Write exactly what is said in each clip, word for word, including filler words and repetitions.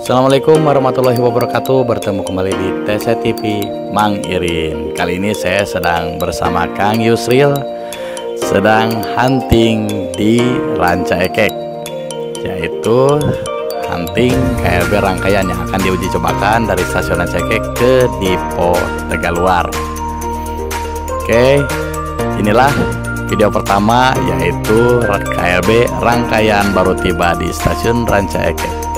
Assalamualaikum warahmatullahi wabarakatuh. Bertemu kembali di T C T V Mang Irin. Kali ini saya sedang bersama Kang Yusril, sedang hunting di Ranca Ekek, yaitu hunting K L B rangkaian yang akan diuji cobakan dari stasiun Ranca Ekek ke Dipo Tegaluar. Oke, inilah video pertama, yaitu K L B rangkaian baru tiba di stasiun Ranca Ekek.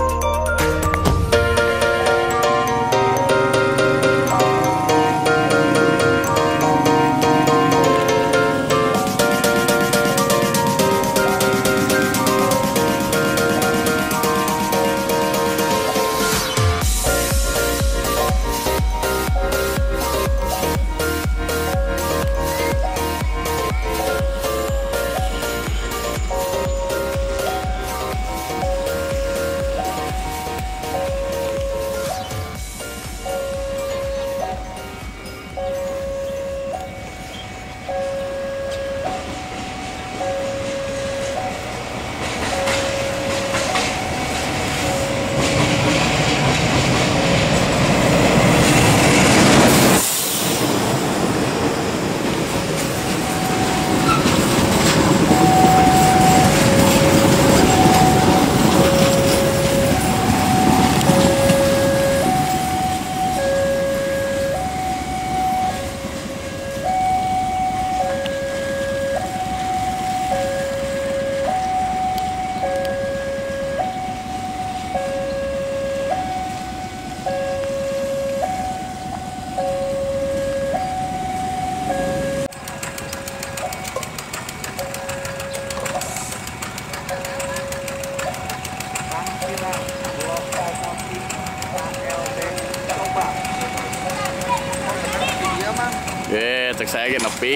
Oke, cek saya gini nepi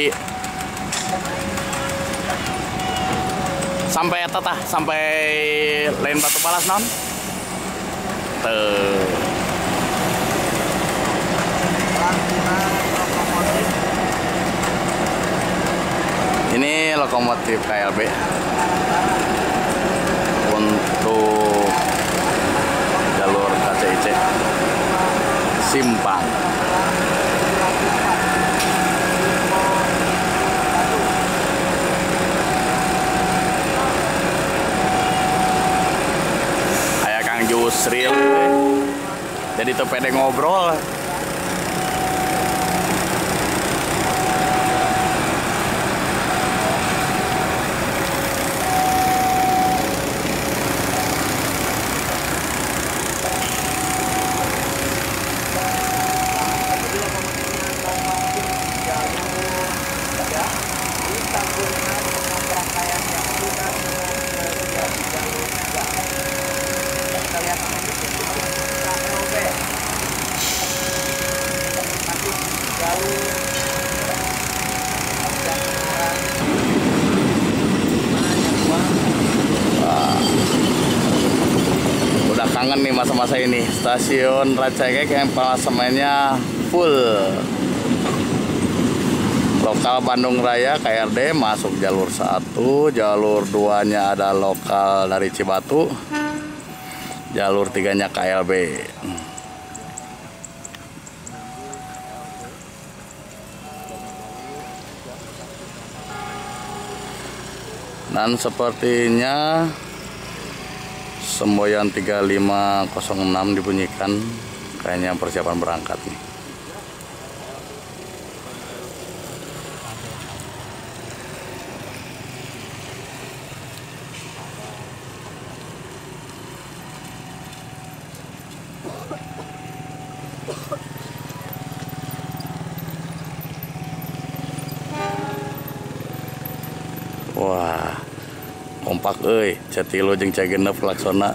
sampai eta tah, sampai lain batu balas non tuh. Ini lokomotif K L B untuk jalur K C I C Simpang. Yusril, jadi tuh pede ngobrol. Kangen nih masa-masa ini, stasiun Ranca Ekek yang pelasemennya full. Lokal Bandung Raya K R D masuk jalur satu, jalur dua nya ada lokal dari Cibatu, jalur tiga nya K L B. Dan sepertinya semboyan tiga lima nol enam dibunyikan, kayaknya persiapan berangkat nih. Wah, kompak euy, cetilu jeung cagenep laksana.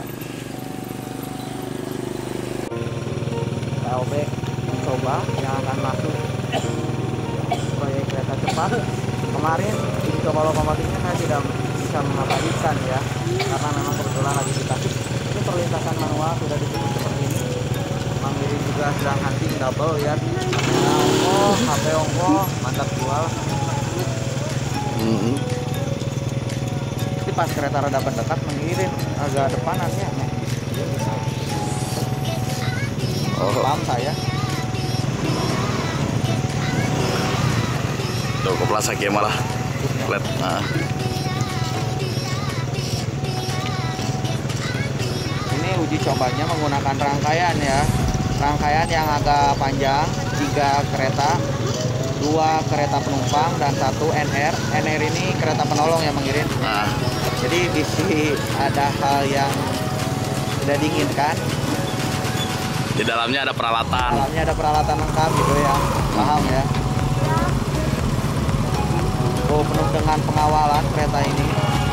K L B mencoba yang akan masuk proyek kereta cepat. Kemarin uji coba lokomotifnya saya tidak bisa mengabadikan ya, karena memang kebetulan lagi kita ini perlintasan manual sudah ditutup seperti ini. Mang Irin juga sedang hunting double ya, kamera ongkoh, H P ongkoh, mantap jual. Mm-hmm. Pas kereta rada mendekat mengirim agak depanan ya. Oh. Paham saya. Tuh kepala sakit malah. Let. Nah. Ini uji cobanya menggunakan rangkaian ya. Rangkaian yang agak panjang, tiga kereta, dua kereta penumpang dan satu N R. N R ini kereta penolong yang mengirim. Nah. Jadi bisa ada hal yang tidak diinginkan. Di dalamnya ada peralatan. Di dalamnya ada peralatan lengkap gitu ya. Paham ya. Oh, penuh dengan pengawalan kereta ini.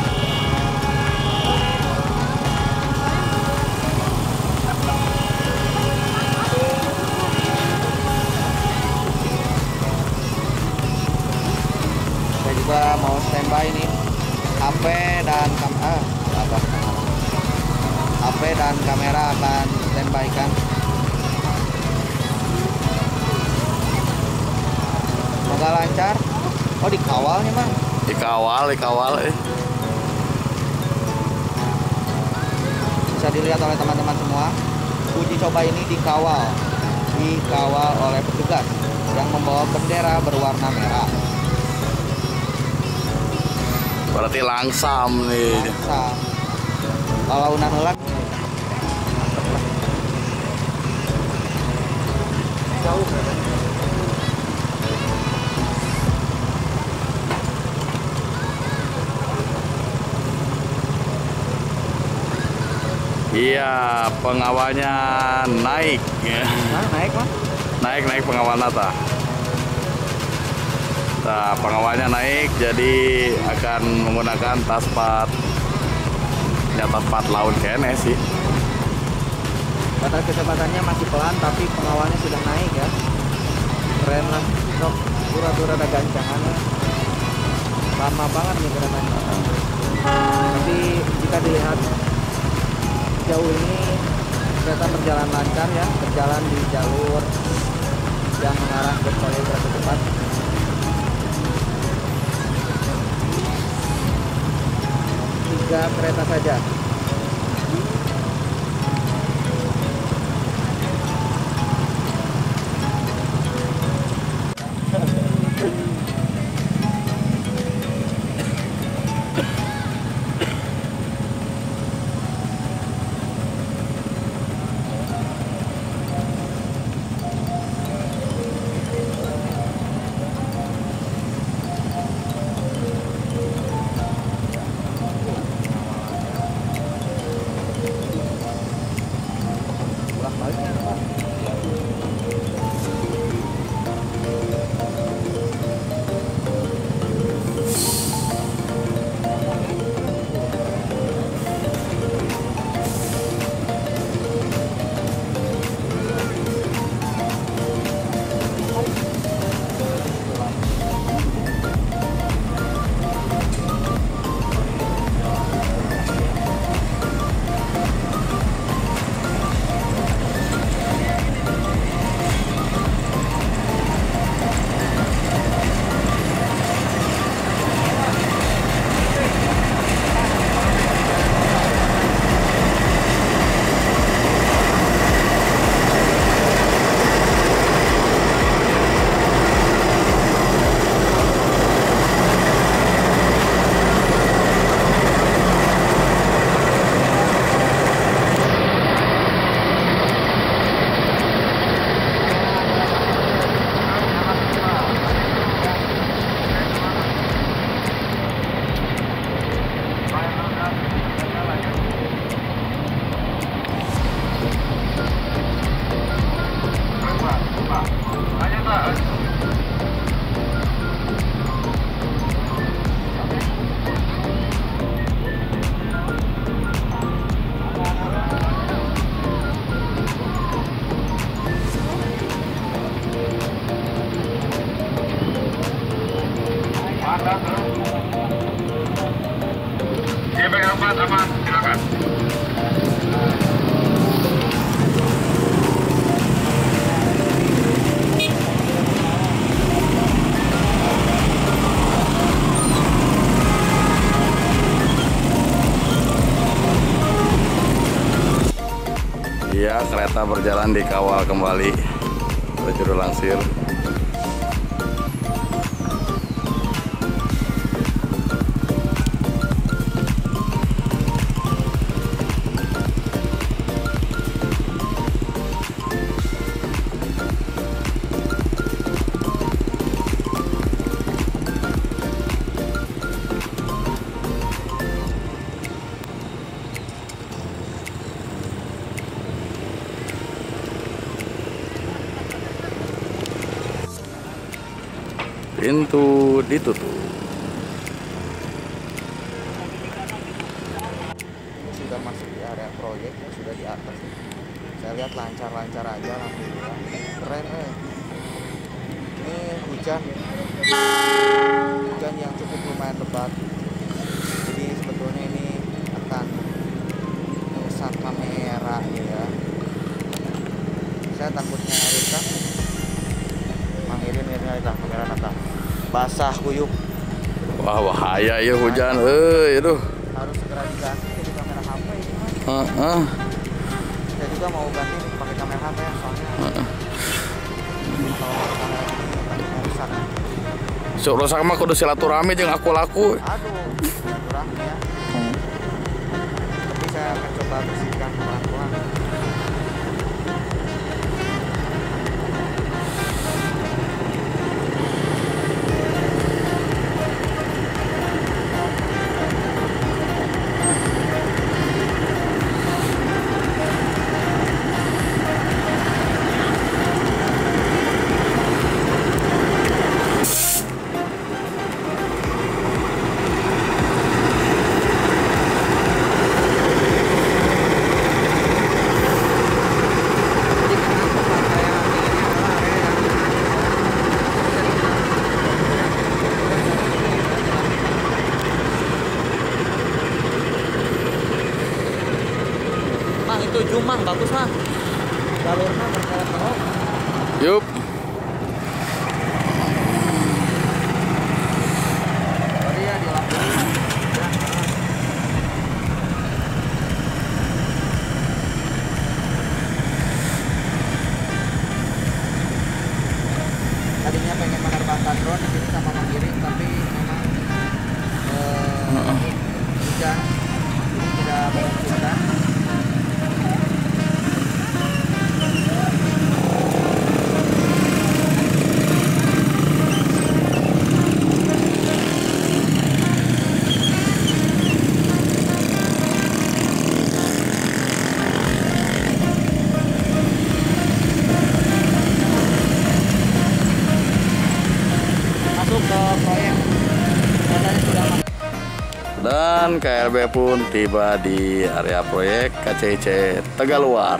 Saya juga mau standby nih. H P dan kam ah, apa? H P dan kamera akan standby kan. Semoga lancar. Oh, dikawalnya Bang. Dikawal, dikawal eh. Bisa dilihat oleh teman-teman semua. Uji coba ini dikawal. Dikawal oleh petugas yang membawa bendera berwarna merah. Berarti langsam nih. Langsam. Kalau unan ulang jauh ya. Iya, pengawalnya naik. Nah, naik Mas. Naik, naik pengawalnya ta. Nah, pengawalnya naik, jadi akan menggunakan taspat. Ya, taspat laut kene sih. Batas kecepatannya masih pelan, tapi pengawalnya sudah naik ya. Keren lah. Sok, pura-pura ada gancangannya. Lama banget nih keretanya. Tapi jika dilihat jauh ini kereta berjalan lancar ya, berjalan di jalur yang mengarah ke proyek kereta cepat. Tiga kereta saja. G P empat aman, silakan. Iya, kereta berjalan dikawal kembali ke Juru Langsir. Pintu ditutup. Sudah masuk di area proyek, ya, sudah di atas. Saya lihat lancar-lancar aja, alhamdulillah. Keren, eh. Ini hujan, hujan yang cukup lumayan lebat. Jadi sebetulnya ini akan merusak kamera, ya. Saya takutnya rusak. Mangirin ini lah kamera nata basah kuyup. Wah, bahaya ya hujan, eh itu. Harus segera diganti jadi kamera H P ini mas. Heeh. Saya juga mau ganti nih pakai kamera H P soalnya. Heeh. Kalau pakai kamera ini akan rusak. Sok rusak mah kudu silaturahmi jeung aku laku. Aduh, kurang ya. Tapi saya akan coba bersihkan pelan-pelan. Itu Jumang bagus mah, jalurnya berkelok-kelok. Yup. Tadi ya di lampu. Ya. Tadinya pengen menerbangkan drone di sini sama Mangiring, tapi memang eh, hujan, jadi tidak memungkinkan. Dan K L B pun tiba di area proyek K C I C Tegaluar.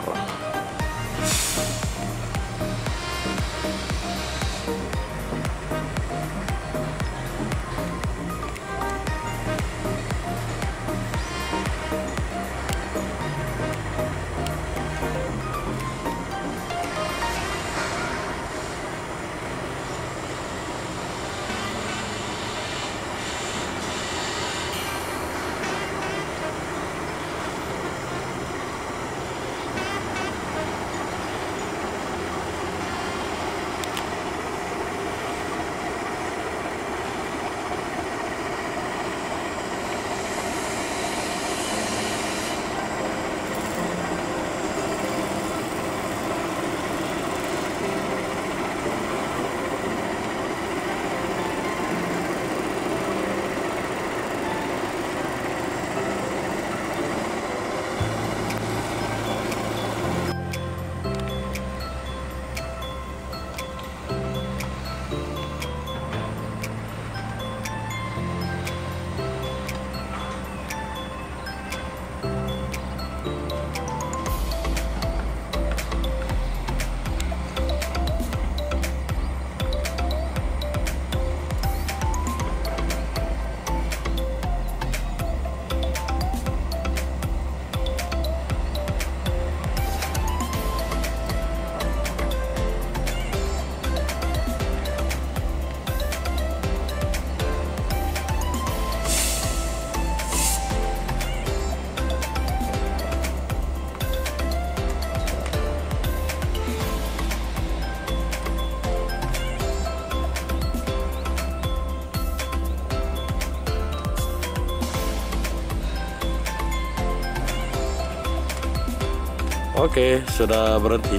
Oke, sudah berhenti.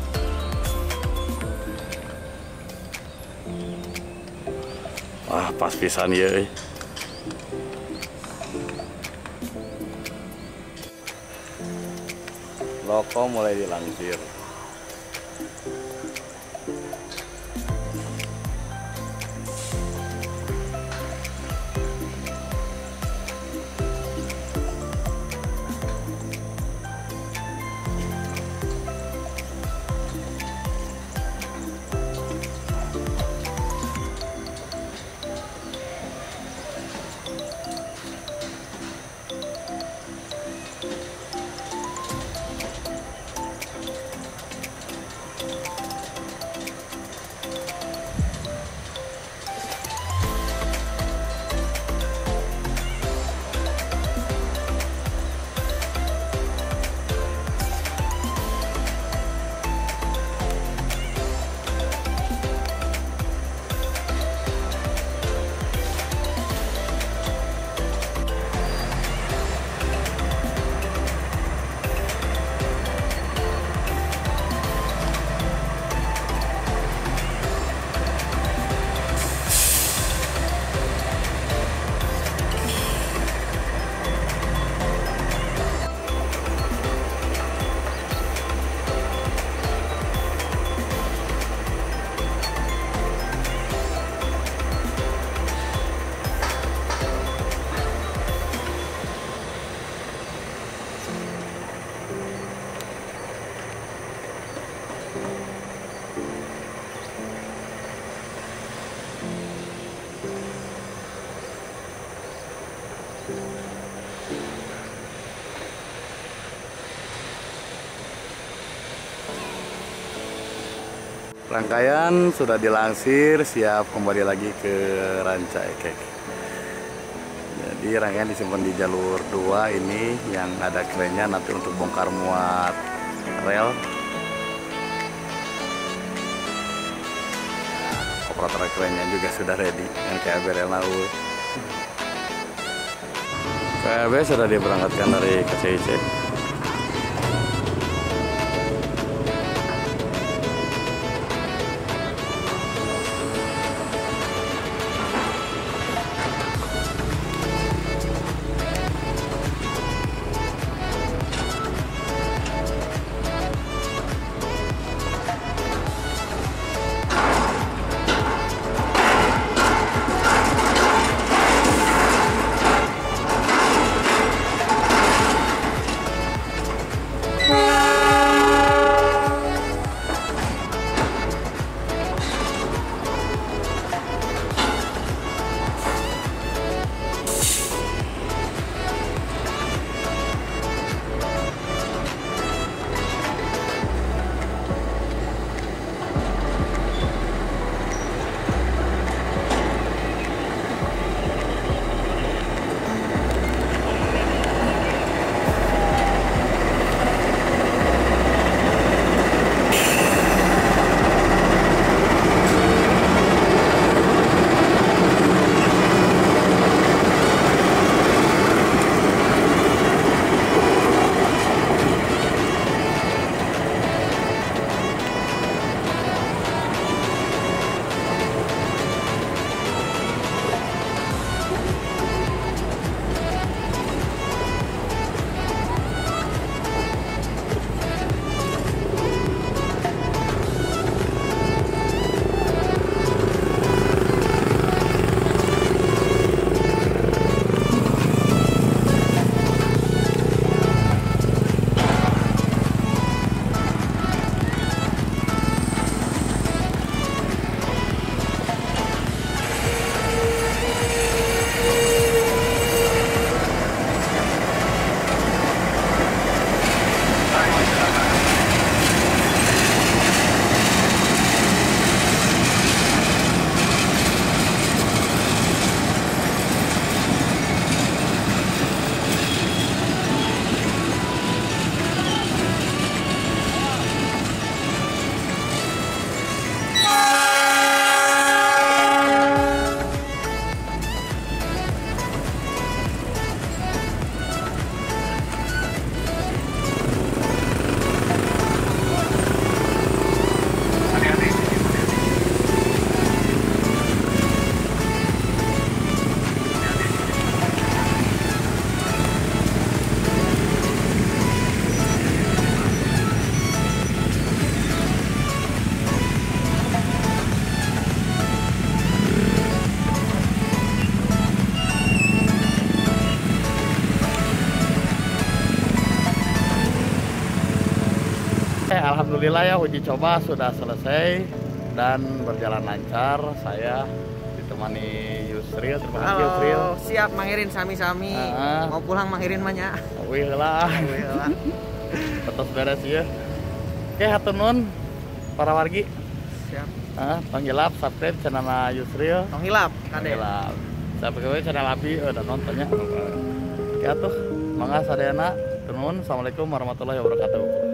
Wah, pas pisan ya. Loko mulai dilangsir. Rangkaian sudah dilangsir, siap kembali lagi ke Ranca Ekek. Jadi rangkaian disimpan di jalur dua ini yang ada kerennya nanti untuk bongkar muat rel. Operator kerennya juga sudah ready dengan K A B Rel Naur. K A B sudah diberangkatkan dari K C I C. alhamdulillah ya uji coba sudah selesai dan berjalan lancar. Saya ditemani Yusril, terima kasih Halo, Yusril. siap mangirin sami-sami. Ah. Mau pulang mangirin mah nya. Wih lah, Wih lah. betos beres ya. Oke, hatur nuhun para wargi. Siap. Ah, panggilap subscribe channel Yusril. Tong hilap, kade. Panggilap. Subscribe channel Abi, udah nontonnya. Oke atuh, mangga sadayana. Nuhun. Assalamualaikum warahmatullahi wabarakatuh.